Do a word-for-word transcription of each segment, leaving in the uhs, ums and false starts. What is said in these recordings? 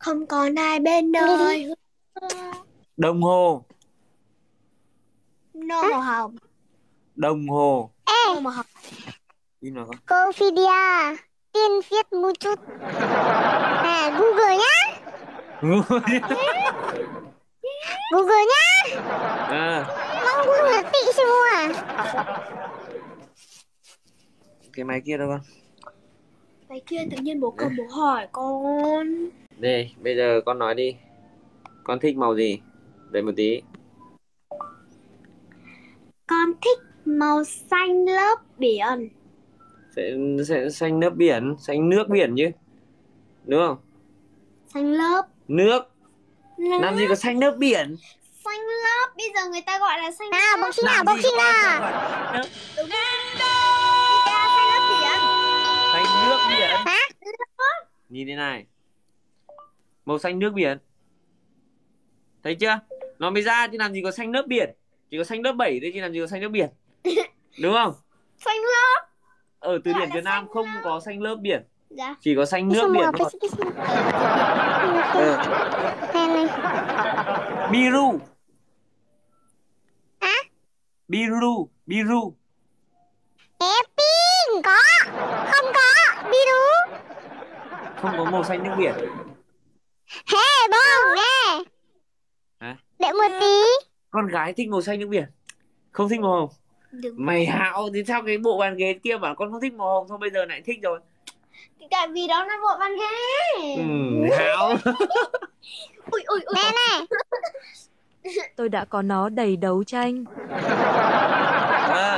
Không còn ai bên đời. Đồng hồ. No màu hồng. Đồng hồ. Ê, No màu hồng. In vào con. cô Phidia, tiên viết một chút. À, Google nhá. Google nhá. À, Mong Google tị semua. cái máy kia đâu con? Cái kia tự nhiên bố cầm bố hỏi con. Đây, bây giờ con nói đi. Con thích màu gì? Đợi một tí. Con thích màu xanh lớp biển. Sẽ, sẽ xanh nước biển, xanh nước biển chứ. Đúng không? Xanh lớp. Nước. Lớp. Làm gì có xanh nước biển? Xanh lớp, bây giờ người ta gọi là xanh Nào, lớp. boxing nào, boxing nào. Đúng rồi. Dạ, xanh lớp biển. Xanh nước biển. Hả? Nhìn thế này. Màu xanh nước biển. Thấy chưa? Nó mới ra chứ làm gì có xanh nước biển. Chỉ có xanh lớp bảy thôi chứ làm gì có xanh nước biển. Đúng không? Xanh lớp. Ở từ Gọi điển là Việt Nam xanh không lớp. có xanh lớp biển. Dạ. Chỉ có xanh nước Semua biển apa thôi. sih di sini? Ừ. Này này. Biru. Hả? Biru. Biru. Ê, pink có. Không có. Biru. Không có màu xanh nước biển. Hey, bông, nè. Hả? Đợi một tí. Con gái thích màu xanh nước biển. Không thích màu hồng. Đúng. Mày hạo thì sao cái bộ bàn ghế kia bảo con không thích màu hồng, xong bây giờ lại thích rồi. Tại vì đó là bộ bàn ghế. Ừ, hạo. Ui ui ui. Nè nè. Tôi đã có nó đầy đấu tranh. À,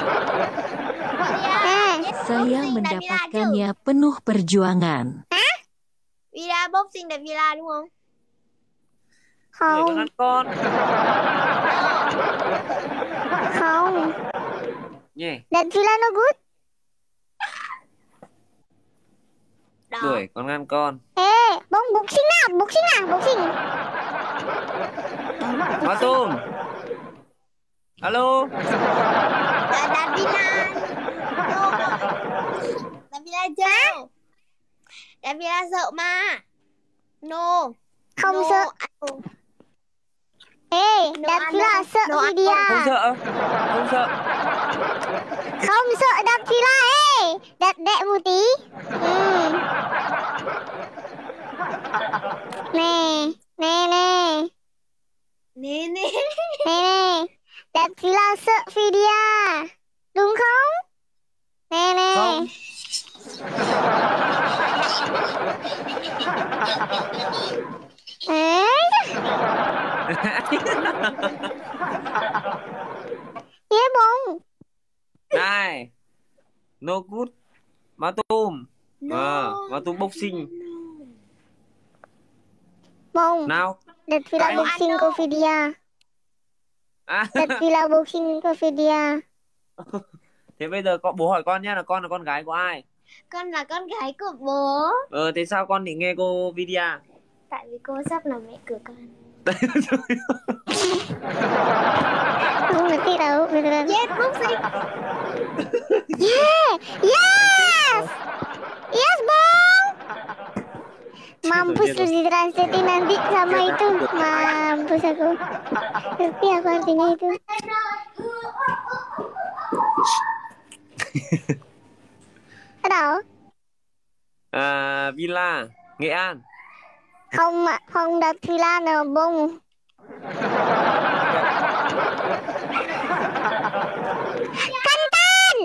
Nè. Saya mendapatkannya penuh perjuangan. Villa boxing là Villa đúng không? người con Không, ăn con. không. Nhé, That villa no good. Đó. đuổi con ăn con. Ê, bông boxing nào, boxing nào, boxing. Hoa tôm. Alo. Là là Villa. No rồi. Là Villa chưa? Là Villa sợ mà. No. Không No. sợ. Ê, Đồ that ăn villa đâu? sợ Đồ ăn Phidia. Không sợ. Không sợ. Không sợ that villa. Ê, that đợi một tí. Ừ. Nè, nè nè. Nè nè. Nè nè. That villa sợ Phidia. Đúng không? Nè nè. Không. Ê. Thế bông. Này. No good. Má tôm. No. À, má tôm boxing. Bông. Nào. That villa Cái- boxing của Phidia. À. That villa boxing của Phidia. Thế bây giờ con bố hỏi con nhé, là con là con gái của ai? Con là con gái của bố. Ờ thế sao con định nghe cô Vidia? Tại vì cô sắp là mẹ của con. Không ngerti tahu beneran. Yes, boxing. Yeah, yes, yes bang. Mampus lu ditranslatein nanti sama itu. Mampus aku. Ngerti aku artinya itu. Ở đâu? À, Villa, Nghệ An. Không ạ, không đặt villa nào bông. Kantan!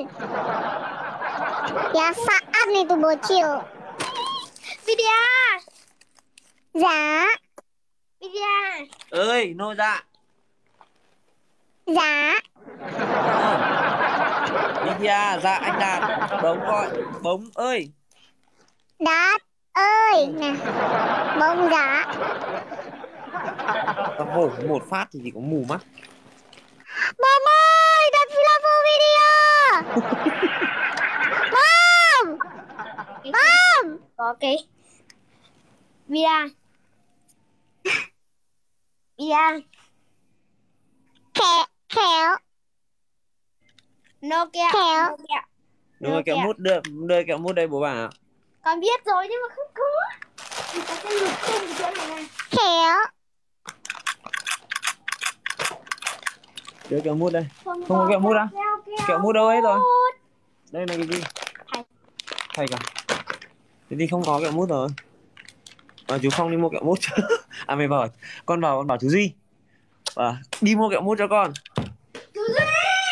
Biasaan itu bocil. Vidia. Dạ, Vidia. Ơi, nô dạ. dạ. Vidia, dạ anh Đạt. Bống gọi, bống ơi. Đạt ơi nè. Bông dạ. Tao vỗ một phát thì chỉ có mù mắt. Bom ơi, đặt villa vô video. Bom! Bom! Có cái Vidia. Vidia. Kẹo, kẹo, Nokia. Kẹo. Nokia. Đúng rồi, kẹo mút đưa, đưa kẹo mút đây bố bảo. Con biết rồi nhưng mà không có. Người ta sẽ lục tung cái chỗ này Đưa kẹo mút đây. Không, Không có kẹo mút à? Kẹo, kẹo, Kẹo mút đâu hết rồi? mút. Đây là cái gì? Thạch. Thạch à? Thế thì không có kẹo mút rồi. À, chú Phong đi mua kẹo mút. À mày bảo con bảo con bảo chú Duy. À, đi mua kẹo mút cho con. Chú Duy.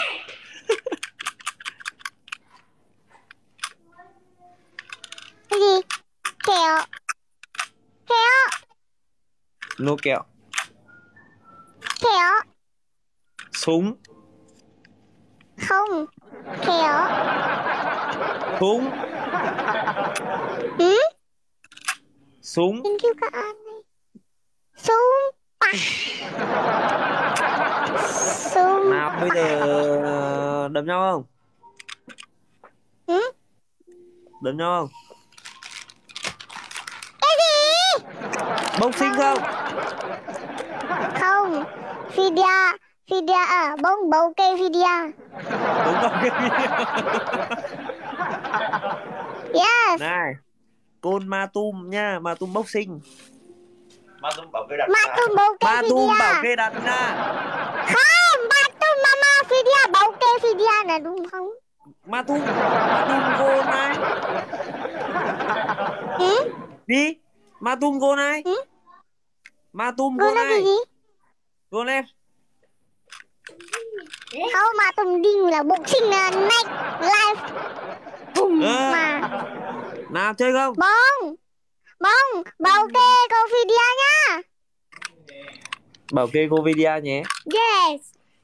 Cái gì? Kẹo. Kẹo. Nô kẹo. Kẹo. Súng. Không. Kẹo. Súng. Ừ? Súng. Thank you các anh. Súng. À. Súng. Nào bây giờ đấm nhau không? Ừ? Đấm nhau không? Cái gì? Boxing không? Không. Fidia. Fidia à, bóng bầu cây Fidia. Đúng rồi. Yes. Này, côn ma tum nha, ma tum boxing. Ma tum bảo kê đặt Ma tum bầu cây Ma tum Fidia. bảo kê đặt nha. Không, ma tum mama Fidia bầu cây Fidia là đúng không? Ma tum, ma tum cô này. Ừ? Đi, ma tum cô này. Ừ? Ma tum Cô cô nói cái này. gì? Cô lên. Không, ma tum đinh là boxing là next life. Bùm Ờ. mà. Nào chơi không? Bông. Bông, bầu cây cô Fidia nha. Bảo kê cô video nhé. Yes.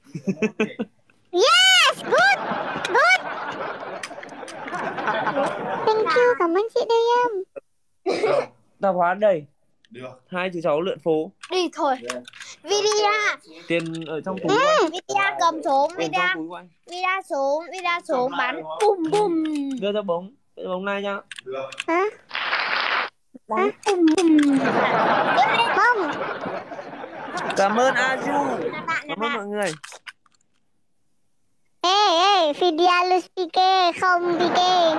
Yes, good. Good. Thank you, cảm ơn chị đây em. Tạp hóa đây. được. Hai chú cháu lượn phố. Đi thôi. Vidia. Tiền ở trong túi Ừ. của anh. Vidia cầm xuống. Tiền Vidia. trong túi của anh. Vidia xuống. Vidia xuống bắn. Bùm bùm. Đưa ra bóng. Đưa bóng này nhá. Được. Hả? Bắn bùm bùm. Bông. Cảm ơn Aju. Là bạn, là Cảm ơn bạn. mọi người. Ê, ê, Fidia lose Pique, không Pique.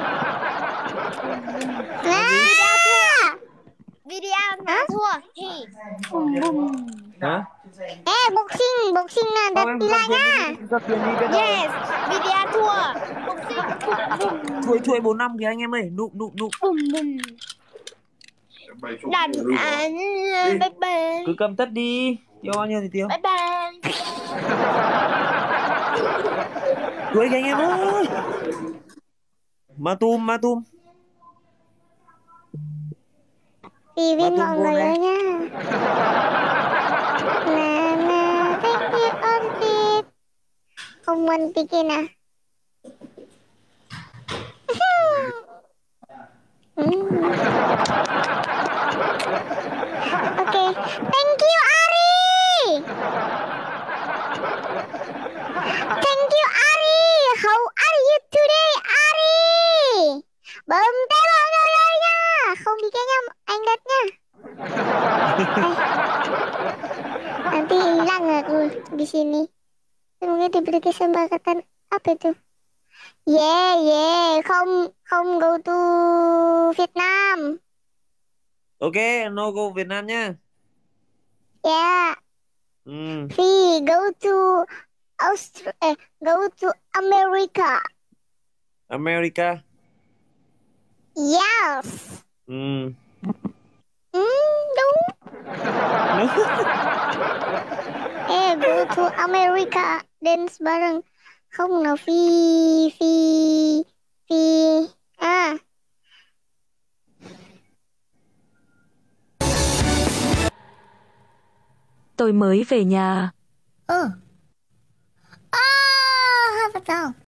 Nè. Vidia mà thua thì bùm bùm. Hả? Ê, boxing, boxing là đặt Không, em Pila cầm tiền nha. đi, cầm tiền đi cái đâu. Yes. Vidia thua. Boxing bùm bùm. Chuỗi chuỗi bốn năm kìa anh em ơi. Nụ nụ nụ. Bùm bùm. Bày chục Đàn triệu luôn. án. Bye bye. Cứ cầm tất đi. Tiêu bao nhiêu thì tiêu. Bye bye. Chuỗi kìa anh em ơi. Ma tum, ma tum. Vì Ba với tum mọi cô người này. ơi nha. Nè, nè, thank you auntie. Không muốn Pique nè. Ừ. Ok, thank you Ari. Thank you Ari. How are you today Ari? Bấm tay mọi người ơi nha. Không Pique nha, anh đất nha. Nanti hilang aku di sini. Semoga diberi kesempatan. Apa itu? Yeah, yeah, không không go to Vietnam. Ok, no go Việt Nam nhá. Yeah, Ừ. we go to Australia, go to America. America. Yes. Ừ. Ừ, đúng. Eh, go to America. Dance bareng. Không nào phi phi phi à. Tôi mới về nhà. Ừ. À, betul.